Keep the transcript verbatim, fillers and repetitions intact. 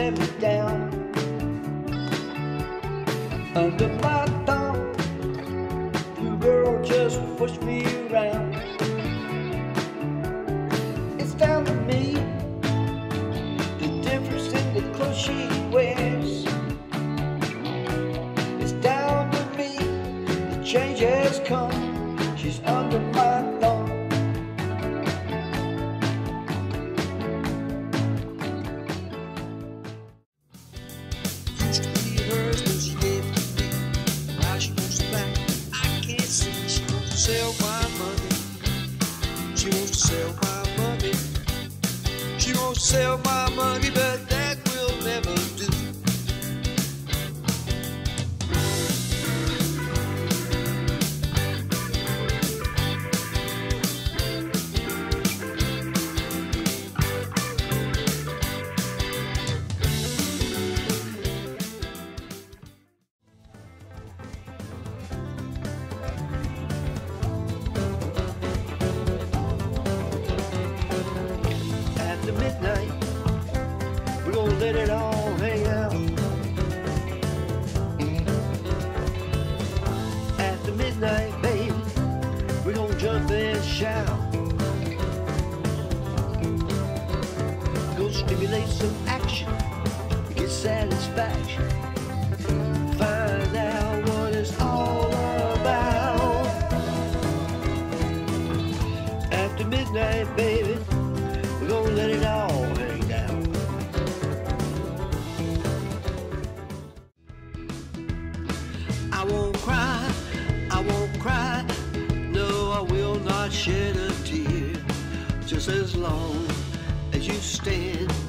slam me down. Under my thumb, you girl just push me around. It's down to me, the difference in the clothes she wears. It's down to me, the change has come. She's under my thumb. Used to be hers, but she gave it to me. Now she wants it back, I can't see. She wants to sell my money. She wants to sell my money. She wants to sell my money, but that will never do. After midnight, we're gonna let it all hang out. After midnight, baby, we're gonna jump and shout. Go stimulate some action, get satisfaction, find out what it's all about. After midnight, baby, we're gonna let it all hang down. I won't cry, I won't cry, no, I will not shed a tear, just as long as you stand